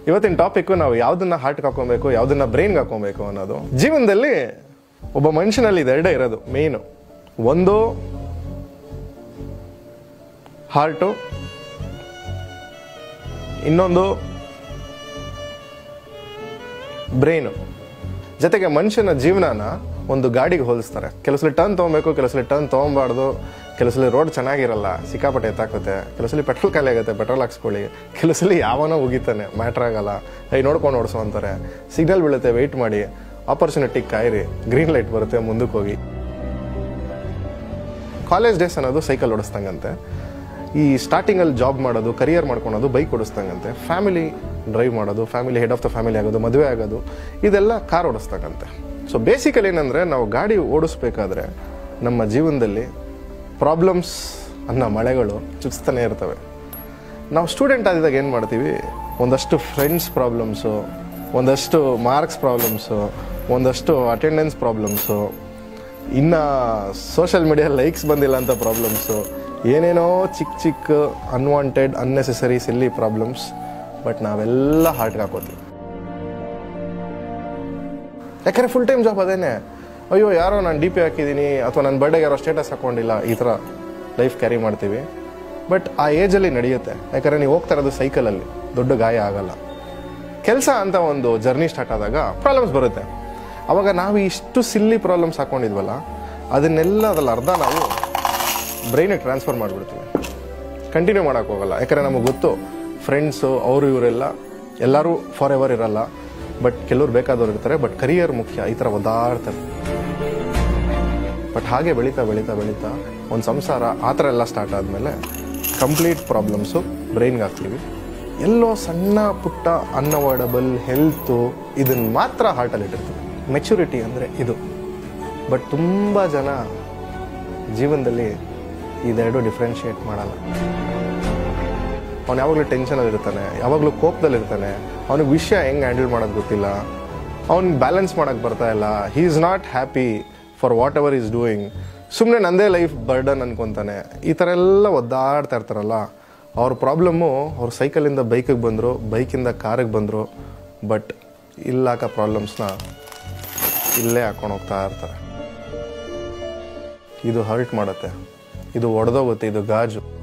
ಇವತ್ತಿನ ಟಾಪಿಕ್ ನಾವು ಯಾವುದನ್ನ ಹಾರ್ಟ್ಗೆ ಹಾಕೊಬೇಕು, ಯಾವುದನ್ನ ಬ್ರೈನ್ಗೆ ಹಾಕೊಬೇಕು ಅನ್ನೋದು. ಜೀವನದಲ್ಲಿ ಒಬ್ಬ ಮನುಷ್ಯನಲ್ಲಿ ಇದೆರಡೇ ಇರೋದು ಮೇಯ್ನು. ಒಂದು ಹಾರ್ಟು, ಇನ್ನೊಂದು ಬ್ರೈನು. ಜೊತೆಗೆ ಮನುಷ್ಯನ ಜೀವನನ ಒಂದು ಗಾಡಿಗೆ ಹೋಲಿಸ್ತಾರೆ. ಕೆಲಸಲ್ಲಿ ಟರ್ನ್ ತೊಗೊಬೇಕು, ಕೆಲಸಲ್ಲಿ ಟರ್ನ್ ತೊಗೊಬಾರ್ದು, ಕೆಲಸಲ್ಲಿ ರೋಡ್ ಚೆನ್ನಾಗಿರಲ್ಲ, ಸಿಕ್ಕಾಪಟ್ಟೆ ಎತ್ತಾಕುತ್ತೆ, ಕೆಲಸಲ್ಲಿ ಪೆಟ್ರೋಲ್ ಖಾಲಿ ಆಗುತ್ತೆ, ಪೆಟ್ರೋಲ್ ಹಾಕ್ಸ್ಕೊಳ್ಳಿ, ಕೆಲಸಲ್ಲಿ ಯಾವನೋ ಉಗಿತಾನೆ, ಮ್ಯಾಟ್ರ್ ಆಗಲ್ಲ, ನೋಡ್ಕೊಂಡು ಓಡಿಸೋ ಅಂತಾರೆ. ಸಿಗ್ನಲ್ ಬೀಳುತ್ತೆ, ವೆಯ್ಟ್ ಮಾಡಿ, ಆಪರ್ಚುನಿಟಿ ಕಾಯಿರಿ, ಗ್ರೀನ್ ಲೈಟ್ ಬರುತ್ತೆ, ಮುಂದಕ್ಕೆ ಹೋಗಿ. ಕಾಲೇಜ್ ಡೇಸ್ ಅನ್ನೋದು ಸೈಕಲ್ ಓಡಿಸ್ದಂಗಂತೆ, ಈ ಸ್ಟಾರ್ಟಿಂಗಲ್ಲಿ ಜಾಬ್ ಮಾಡೋದು, ಕರಿಯರ್ ಮಾಡ್ಕೊಳೋದು ಬೈಕ್ ಓಡಿಸ್ದಂಗಂತೆ, ಫ್ಯಾಮಿಲಿ ಡ್ರೈವ್ ಮಾಡೋದು, family head of the family ಆಗೋದು, ಮದುವೆ ಆಗೋದು, ಇದೆಲ್ಲ ಕಾರ್ ಓಡಿಸ್ದಂಗಂತೆ. ಸೊ ಬೇಸಿಕಲಿ ಏನಂದರೆ, ನಾವು ಗಾಡಿ ಓಡಿಸ್ಬೇಕಾದ್ರೆ ನಮ್ಮ ಜೀವನದಲ್ಲಿ ಪ್ರಾಬ್ಲಮ್ಸ್ ಅನ್ನೋ ಮಳೆಗಳು ಚುಚ್ತಾನೆ ಇರ್ತವೆ. ನಾವು ಸ್ಟೂಡೆಂಟ್ ಆದಿದಾಗ ಏನು ಮಾಡ್ತೀವಿ, ಒಂದಷ್ಟು ಫ್ರೆಂಡ್ಸ್ ಪ್ರಾಬ್ಲಮ್ಸು, ಒಂದಷ್ಟು ಮಾರ್ಕ್ಸ್ ಪ್ರಾಬ್ಲಮ್ಸು, ಒಂದಷ್ಟು ಅಟೆಂಡೆನ್ಸ್ ಪ್ರಾಬ್ಲಮ್ಸು, ಇನ್ನು ಸೋಷಿಯಲ್ ಮೀಡಿಯಾ ಲೈಕ್ಸ್ ಬಂದಿಲ್ಲ ಅಂತ ಪ್ರಾಬ್ಲಮ್ಸು, ಏನೇನೋ ಚಿಕ್ಕ ಚಿಕ್ಕ unwanted unnecessary silly problems. But ನಾವೆಲ್ಲ ಹಾರ್ಟ್ಗೆ ಹಾಕೋತೀವಿ. ಯಾಕಂದರೆ ಫುಲ್ ಟೈಮ್ ಜಾಬ್ ಅದೇನೆ. ಅಯ್ಯೋ ಯಾರೋ ನಾನು DP ಹಾಕಿದ್ದೀನಿ, ಅಥವಾ ನನ್ನ ಬರ್ಡೇಗೆ ಯಾರೋ ಸ್ಟೇಟಸ್ ಹಾಕ್ಕೊಂಡಿಲ್ಲ, ಈ ಥರ ಲೈಫ್ ಕ್ಯಾರಿ ಮಾಡ್ತೀವಿ. ಬಟ್ ಆ ಏಜಲ್ಲಿ ನಡೆಯುತ್ತೆ, ಯಾಕಂದರೆ ನೀವು ಹೋಗ್ತಾ ಇರೋದು ಸೈಕಲಲ್ಲಿ, ದೊಡ್ಡ ಗಾಯ ಆಗಲ್ಲ. ಕೆಲಸ ಅಂತ ಒಂದು ಜರ್ನಿ ಸ್ಟಾರ್ಟ್ ಆದಾಗ ಪ್ರಾಬ್ಲಮ್ಸ್ ಬರುತ್ತೆ. ಅವಾಗ ನಾವು ಇಷ್ಟು ಸಿಲ್ಲಿ ಪ್ರಾಬ್ಲಮ್ಸ್ ಹಾಕ್ಕೊಂಡಿದ್ವಲ್ಲ, ಅದನ್ನೆಲ್ಲ ಅದ್ರಲ್ಲಿ ಅರ್ಧ ನಾವು ಬ್ರೈನಿಗೆ ಟ್ರಾನ್ಸ್ಫರ್ ಮಾಡಿಬಿಡ್ತೀವಿ, ಕಂಟಿನ್ಯೂ ಮಾಡೋಕ್ಕೆ ಹೋಗಲ್ಲ. ಯಾಕಂದರೆ ನಮಗೆ ಗೊತ್ತು, ಫ್ರೆಂಡ್ಸು ಅವರು ಇವರೆಲ್ಲ ಎಲ್ಲರೂ ಫಾರ್ ಎವರ್ ಇರಲ್ಲ, ಬಟ್ ಕೆಲವ್ರು ಬೇಕಾದವ್ರು ಇರ್ತಾರೆ, ಬಟ್ ಕರಿಯರ್ ಮುಖ್ಯ, ಈ ಥರ ಒದ್ದಾಡ್ತಾರೆ. ಬಟ್ ಹಾಗೆ ಬೆಳೀತಾ ಬೆಳೀತಾ ಬೆಳೀತಾ ಒಂದು ಸಂಸಾರ ಆ ಥರ ಎಲ್ಲ ಸ್ಟಾರ್ಟ್ ಆದಮೇಲೆ ಕಂಪ್ಲೀಟ್ ಪ್ರಾಬ್ಲಮ್ಸು ಬ್ರೈನ್ಗೆ ಹಾಕ್ತೀವಿ. ಎಲ್ಲೋ ಸಣ್ಣ ಪುಟ್ಟ ಅನ್ಅವಾಯ್ಡಬಲ್ ಹೆಲ್ತು ಇದನ್ನು ಮಾತ್ರ ಹಾರ್ಟಲ್ಲಿ ಇಟ್ಟಿರ್ತೀವಿ. ಮೆಚುರಿಟಿ ಅಂದರೆ ಇದು. ಬಟ್ ತುಂಬ ಜನ ಜೀವನದಲ್ಲಿ ಇದೆರಡು ಡಿಫ್ರೆನ್ಷಿಯೇಟ್ ಮಾಡಲ್ಲ. ಅವ್ನು ಯಾವಾಗಲೂ ಟೆನ್ಷನಲ್ಲಿ ಇರ್ತಾನೆ, ಯಾವಾಗಲೂ ಕೋಪದಲ್ಲಿರ್ತಾನೆ, ಅವನಿಗೆ ವಿಷಯ ಹೆಂಗೆ ಹ್ಯಾಂಡಲ್ ಮಾಡೋದು ಗೊತ್ತಿಲ್ಲ, ಅವ್ನಿಗೆ ಬ್ಯಾಲೆನ್ಸ್ ಮಾಡೋಕ್ಕೆ ಬರ್ತಾ ಇಲ್ಲ, he is not happy for whatever is doing. ಸುಮ್ಮನೆ ನಂದೇ ಲೈಫ್ ಬರ್ಡನ್ ಅನ್ಕೊತಾನೆ. ಈ ಥರ ಎಲ್ಲ ಒದ್ದಾಡ್ತಾ ಇರ್ತಾರಲ್ಲ, ಅವ್ರ ಪ್ರಾಬ್ಲಮ್ಮು ಅವ್ರು ಸೈಕಲಿಂದ ಬೈಕಿಗೆ ಬಂದರು, ಬೈಕಿಂದ ಕಾರಿಗೆ ಬಂದರು, ಬಟ್ ಇಲ್ಲಾಕ ಪ್ರಾಬ್ಲಮ್ಸ್ನ ಇಲ್ಲೇ ಹಾಕೊಂಡು ಹೋಗ್ತಾ ಇರ್ತಾರೆ. ಇದು ಹರ್ಟ್ ಮಾಡುತ್ತೆ, ಇದು ಒಡೆದೋಗುತ್ತೆ, ಇದು ಗಾಜು.